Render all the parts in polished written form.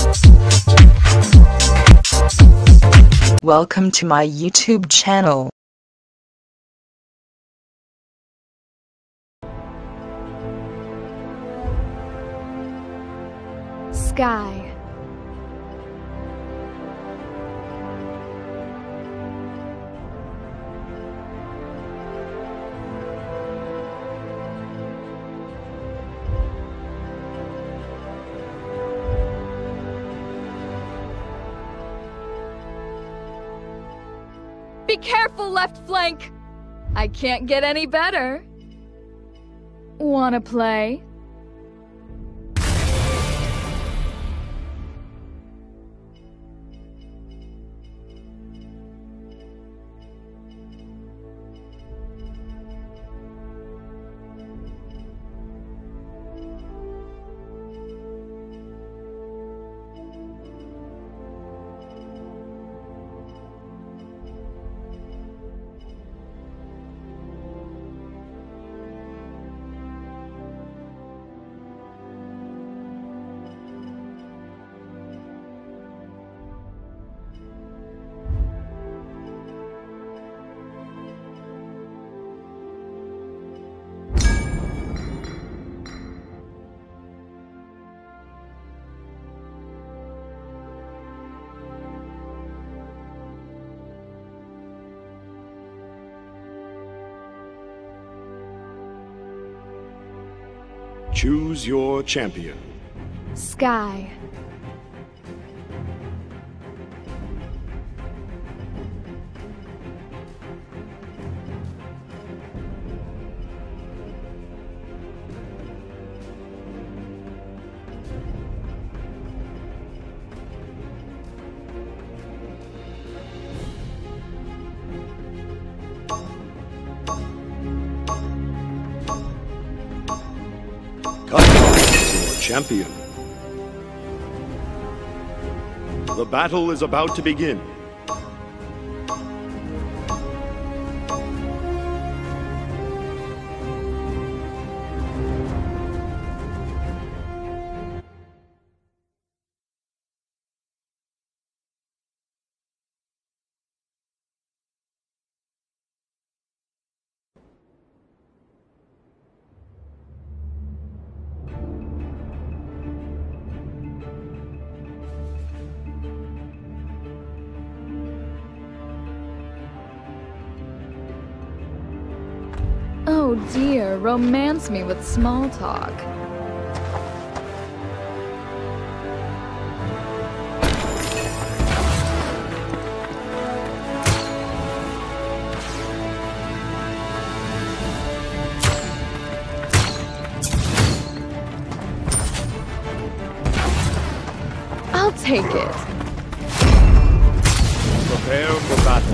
Welcome to my YouTube channel. Sky. Be careful, left flank! I can't get any better. Wanna play? Choose your champion. Sky. Customize your champion. The battle is about to begin. Oh dear, romance me with small talk. I'll take it. Prepare for battle.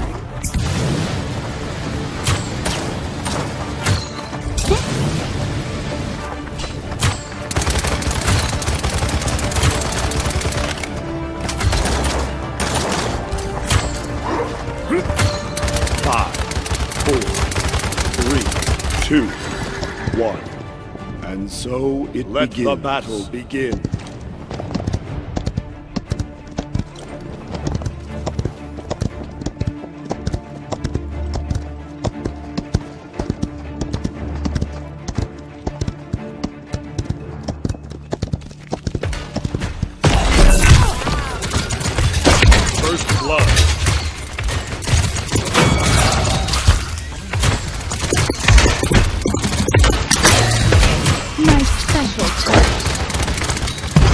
Five, four, three, two, one. And so it begins. Let the battle begin. First blood. My special touch.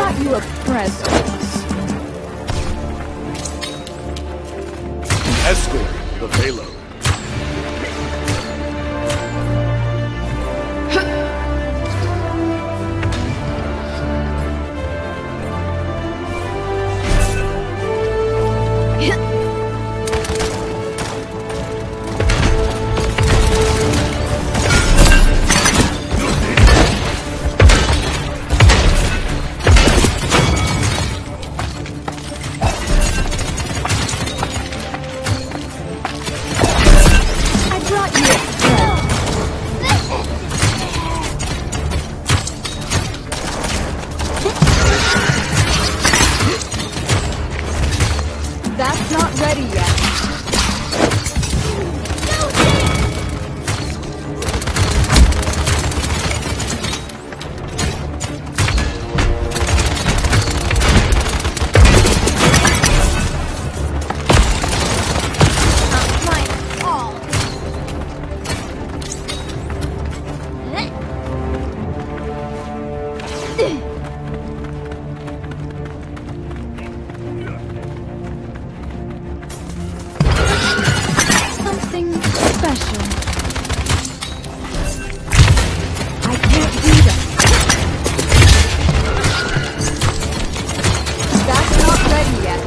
brought you a present. Escort the payload. That's not ready yet. Something special. I can't do that. That's not ready yet.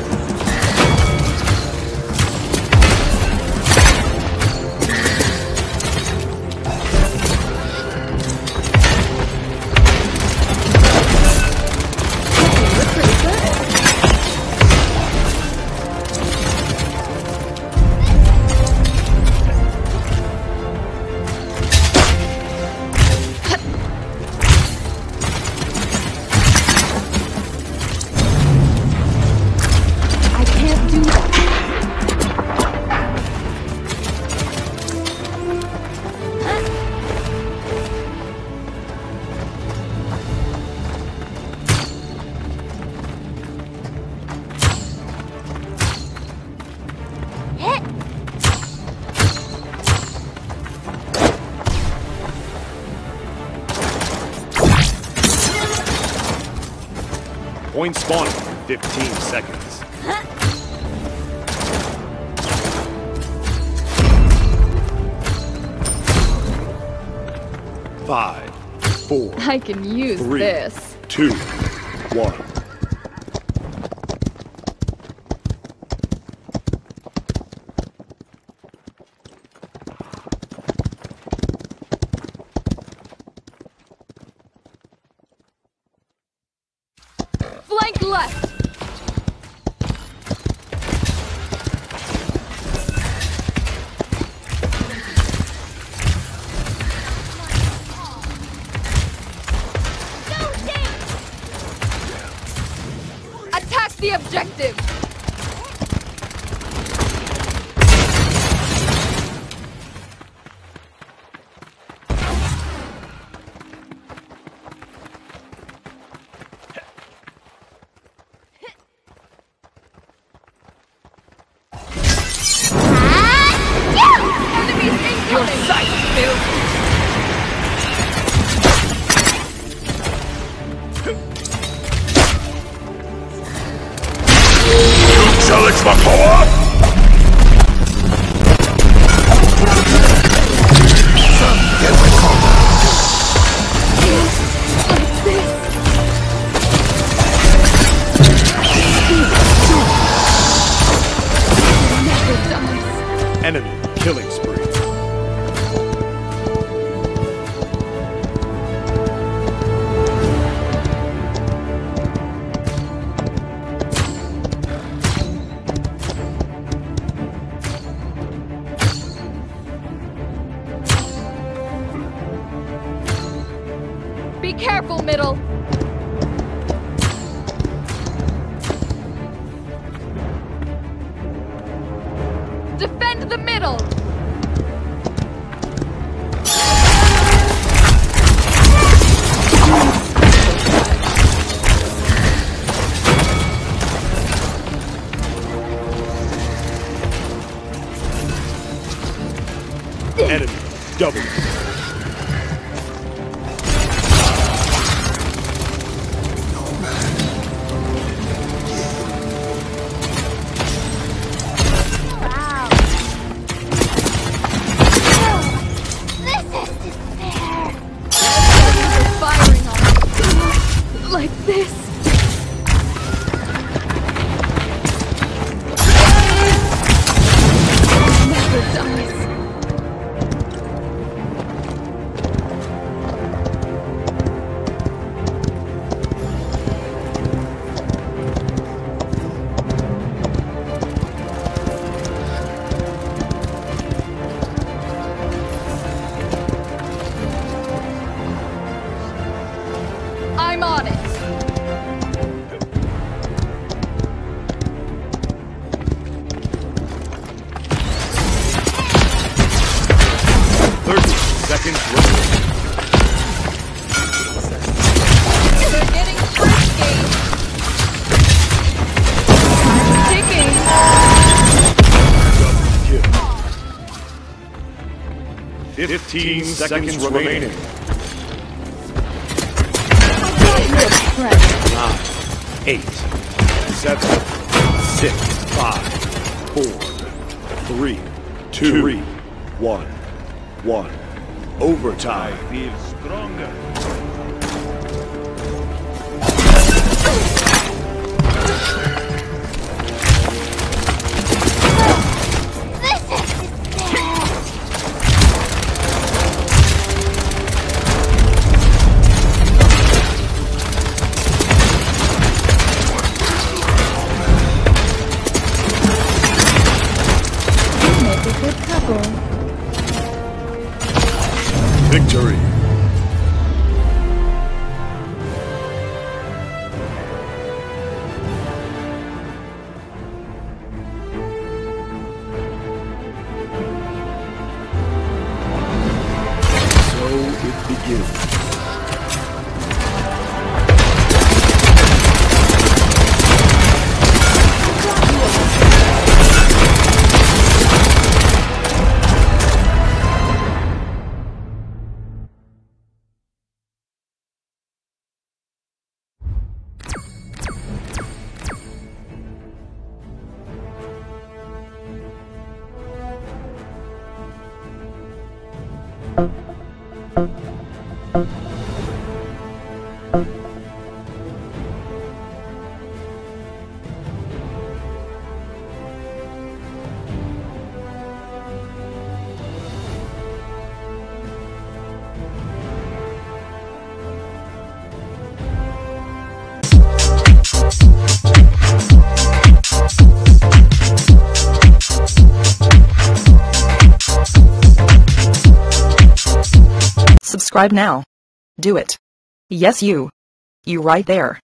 We're pretty good. I can't do that. Point spawning in 15 seconds. Five, four, I can use 3, this. 2, 1. Flank left. Attack the objective. Enemies incoming. Your sight failed. Challenge my power! Enemy killing spree. Be careful, middle. Defend the middle. Enemy double. I'm on it. Seconds remaining. They're getting frisky. Time's ticking. Double kill. 15 seconds remaining. 9, 8, 7, 6, 5, 4, 3, 2, 1. Overtime. I feel stronger. Make a good couple. Victory. So it begins. Subscribe now. Do it. Yes, you. You right there.